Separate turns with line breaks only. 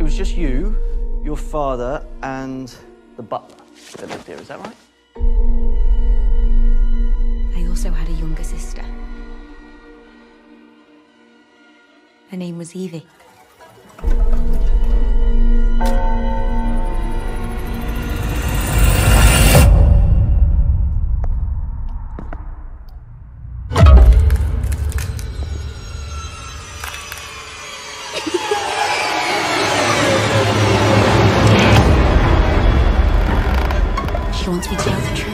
was just you, your father, and the butler that lived here, is that right?
I also had a younger sister. Her name was Evie. She wants me to tell the truth.